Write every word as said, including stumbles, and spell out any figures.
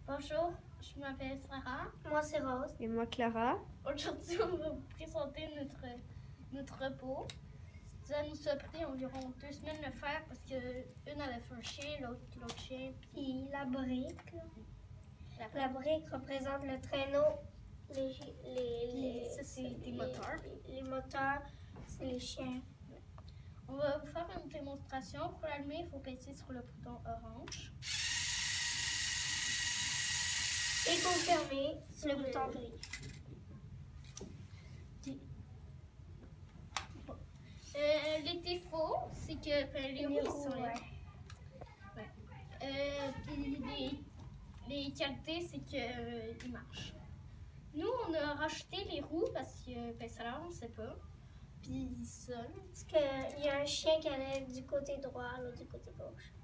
Bonjour, je m'appelle Sarah. Moi, c'est Rose. Et moi, Clara. Aujourd'hui, on va vous présenter notre, notre repos. Ça nous a pris environ deux semaines de le faire parce qu'une avait fait un chien, l'autre l'autre chien. Puis la brique. La, la brique représente le traîneau. Les, les, les, ça, c'est des moteurs. Les, les moteurs, c'est les chiens. On va vous faire une démonstration. Pour l'allumer, il faut appuyer sur le bouton orange. Et pour le fermer, c'est le bouton gris. Euh, les défauts, c'est que ben, les, les roues, sont ouais. Ouais. Euh, puis les, les qualités, c'est qu'ils euh, marchent. Nous, on a racheté les roues parce que ben, ça là, on ne sait pas. Puis ils sonnent. Parce qu'il y a un chien qui allait du côté droit, l'autre du côté gauche.